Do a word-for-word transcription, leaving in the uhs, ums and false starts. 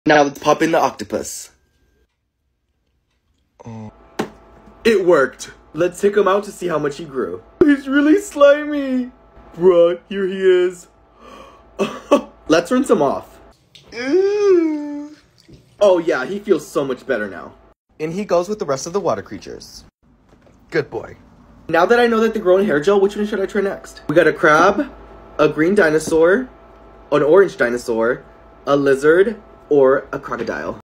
Now let's pop in the octopus. Oh. It worked. Let's take him out to see how much he grew. He's really slimy. Bruh, here he is. Let's rinse him off. Ooh. Oh yeah, he feels so much better now. In he goes with the rest of the water creatures. Good boy. Now that I know that they grow in hair gel, which one should I try next? We got a crab, a green dinosaur, an orange dinosaur, a lizard, or a crocodile.